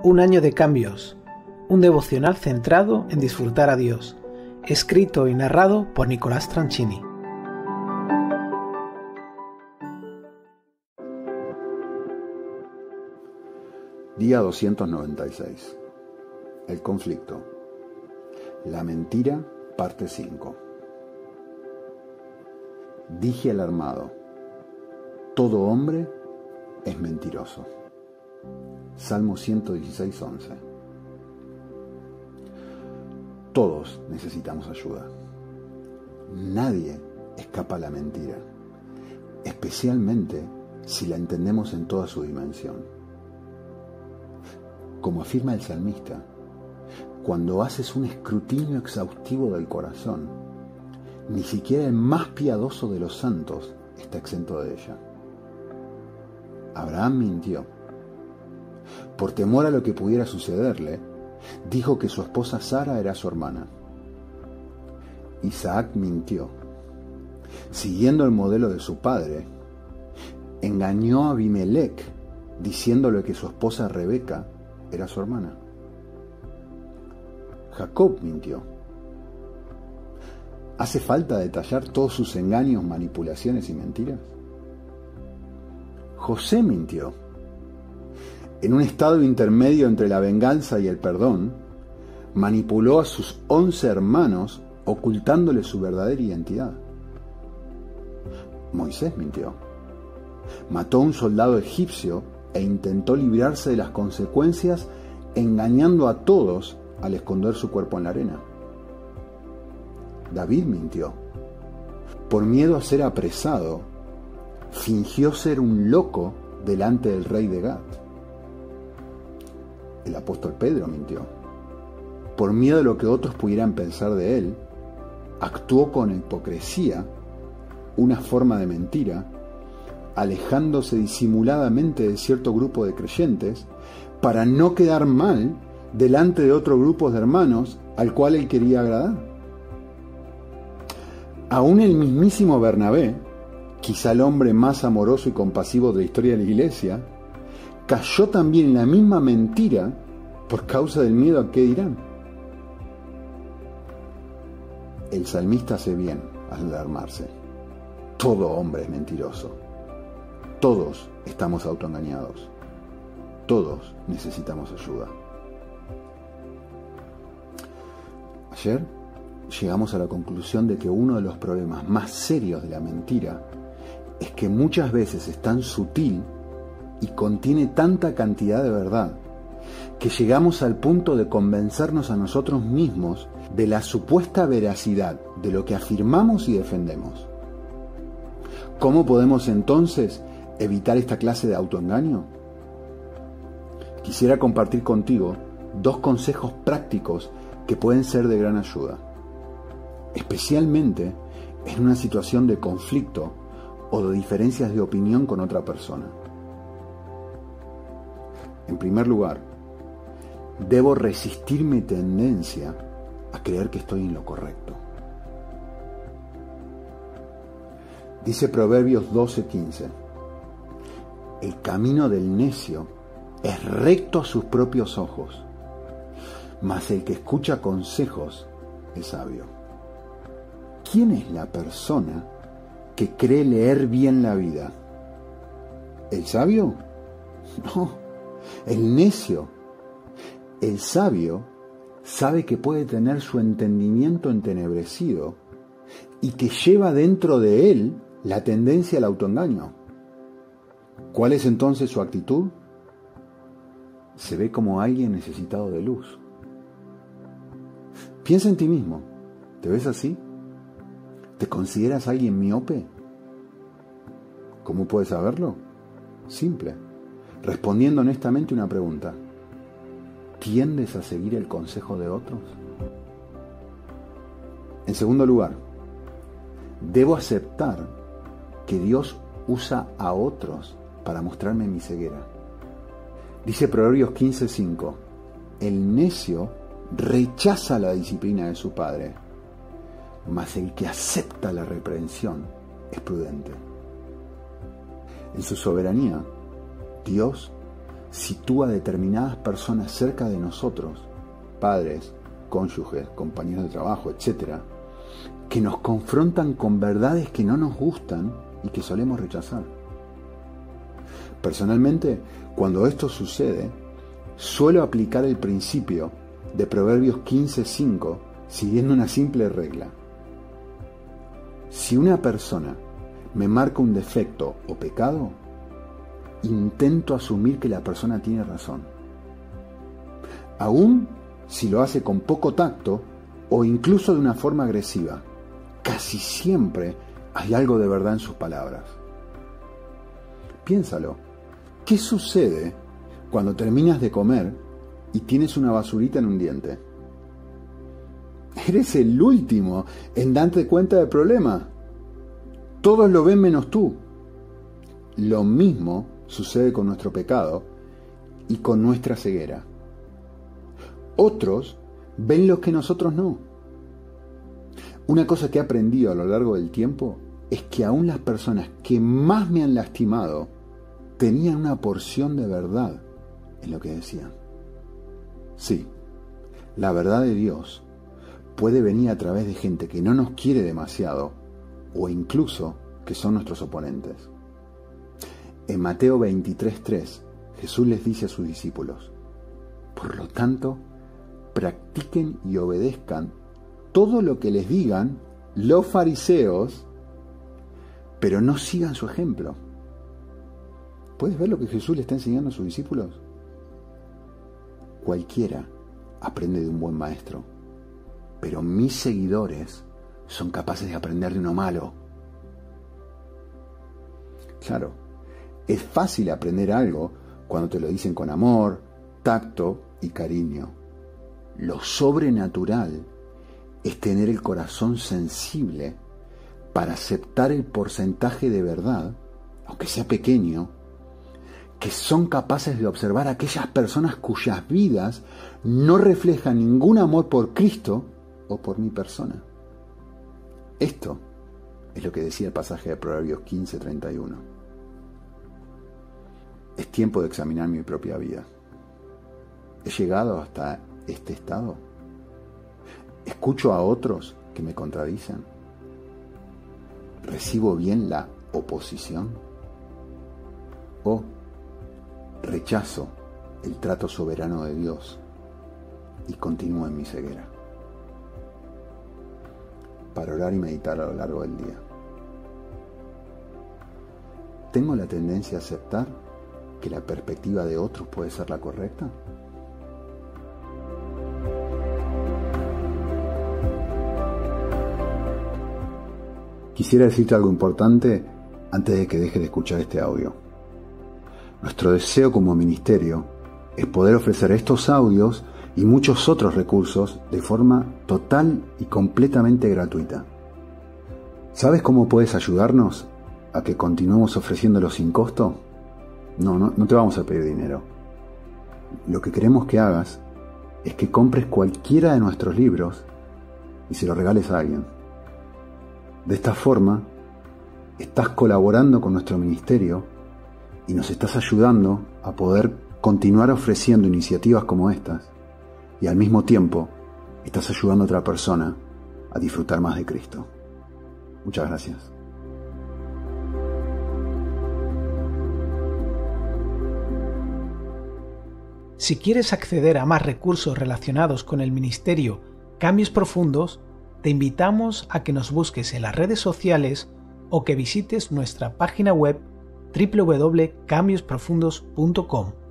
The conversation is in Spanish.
Un año de cambios, un devocional centrado en disfrutar a Dios, escrito y narrado por Nicolás Tranchini. Día 296. El conflicto. La mentira, parte 5. Dije alarmado: todo hombre es mentiroso. Salmo 116, 11. Todos necesitamos ayuda. Nadie escapa a la mentira, especialmente si la entendemos en toda su dimensión. Como afirma el salmista, cuando haces un escrutinio exhaustivo del corazón, ni siquiera el más piadoso de los santos está exento de ella. Abraham mintió. Por temor a lo que pudiera sucederle, dijo que su esposa Sara era su hermana. Isaac mintió. Siguiendo el modelo de su padre, engañó a Abimelech diciéndole que su esposa Rebeca era su hermana. Jacob mintió. ¿Hace falta detallar todos sus engaños, manipulaciones y mentiras? José mintió. En un estado intermedio entre la venganza y el perdón, manipuló a sus 11 hermanos ocultándole su verdadera identidad. Moisés mintió. Mató a un soldado egipcio e intentó librarse de las consecuencias engañando a todos al esconder su cuerpo en la arena. David mintió. Por miedo a ser apresado, fingió ser un loco delante del rey de Gat. El apóstol Pedro mintió. Por miedo a lo que otros pudieran pensar de él, actuó con hipocresía, una forma de mentira, alejándose disimuladamente de cierto grupo de creyentes para no quedar mal delante de otro grupo de hermanos al cual él quería agradar. Aún el mismísimo Bernabé, quizá el hombre más amoroso y compasivo de la historia de la iglesia, cayó también en la misma mentira por causa del miedo a qué dirán. El salmista hace bien al alarmarse. Todo hombre es mentiroso. Todos estamos autoengañados. Todos necesitamos ayuda. Ayer llegamos a la conclusión de que uno de los problemas más serios de la mentira es que muchas veces es tan sutil y contiene tanta cantidad de verdad que llegamos al punto de convencernos a nosotros mismos de la supuesta veracidad de lo que afirmamos y defendemos. ¿Cómo podemos entonces evitar esta clase de autoengaño? Quisiera compartir contigo 2 consejos prácticos que pueden ser de gran ayuda, especialmente en una situación de conflicto o de diferencias de opinión con otra persona. En primer lugar, debo resistir mi tendencia a creer que estoy en lo correcto. Dice Proverbios 12:15, el camino del necio es recto a sus propios ojos, mas el que escucha consejos es sabio. ¿Quién es la persona que cree leer bien la vida? ¿El sabio? No, el necio. El sabio sabe que puede tener su entendimiento entenebrecido y que lleva dentro de él la tendencia al autoengaño. ¿Cuál es entonces su actitud? Se ve como alguien necesitado de luz. Piensa en ti mismo. ¿Te ves así? ¿Te consideras alguien miope? ¿Cómo puedes saberlo? Simple. Respondiendo honestamente una pregunta. ¿Tiendes a seguir el consejo de otros? En segundo lugar, debo aceptar que Dios usa a otros para mostrarme mi ceguera. Dice Proverbios 15:5, el necio rechaza la disciplina de su padre, mas el que acepta la reprensión es prudente. En su soberanía, Dios sitúa determinadas personas cerca de nosotros, padres, cónyuges, compañeros de trabajo, etc., que nos confrontan con verdades que no nos gustan y que solemos rechazar. Personalmente, cuando esto sucede, suelo aplicar el principio de Proverbios 15:5 siguiendo una simple regla. Si una persona me marca un defecto o pecado, intento asumir que la persona tiene razón, aun si lo hace con poco tacto o incluso de una forma agresiva. Casi siempre hay algo de verdad en sus palabras. Piénsalo. ¿Qué sucede cuando terminas de comer y tienes una basurita en un diente? Eres el último en darte cuenta del problema. Todos lo ven menos tú. Lo mismo sucede con nuestro pecado y con nuestra ceguera. Otros ven lo que nosotros no. Una cosa que he aprendido a lo largo del tiempo es que aún las personas que más me han lastimado tenían una porción de verdad en lo que decían. Sí, la verdad de Dios puede venir a través de gente que no nos quiere demasiado o incluso que son nuestros oponentes. En Mateo 23:3, Jesús les dice a sus discípulos: por lo tanto, practiquen y obedezcan todo lo que les digan los fariseos, pero no sigan su ejemplo. ¿Puedes ver lo que Jesús le está enseñando a sus discípulos? Cualquiera aprende de un buen maestro, pero mis seguidores son capaces de aprender de uno malo. Claro, es fácil aprender algo cuando te lo dicen con amor, tacto y cariño. Lo sobrenatural es tener el corazón sensible para aceptar el porcentaje de verdad, aunque sea pequeño, que son capaces de observar a aquellas personas cuyas vidas no reflejan ningún amor por Cristo o por mi persona. Esto es lo que decía el pasaje de Proverbios 15:31. Es tiempo de examinar mi propia vida. ¿He llegado hasta este estado? ¿Escucho a otros que me contradicen? ¿Recibo bien la oposición? ¿O rechazo el trato soberano de Dios y continúo en mi ceguera? Para orar y meditar a lo largo del día. ¿Tengo la tendencia a aceptar que la perspectiva de otros puede ser la correcta? Quisiera decirte algo importante antes de que dejes de escuchar este audio. Nuestro deseo como ministerio es poder ofrecer estos audios y muchos otros recursos de forma total y completamente gratuita. ¿Sabes cómo puedes ayudarnos a que continuemos ofreciéndolos sin costo? No te vamos a pedir dinero. Lo que queremos que hagas es que compres cualquiera de nuestros libros y se lo regales a alguien. De esta forma, estás colaborando con nuestro ministerio y nos estás ayudando a poder continuar ofreciendo iniciativas como estas, y al mismo tiempo estás ayudando a otra persona a disfrutar más de Cristo. Muchas gracias. Si quieres acceder a más recursos relacionados con el ministerio Cambios Profundos, te invitamos a que nos busques en las redes sociales o que visites nuestra página web www.cambiosprofundos.com.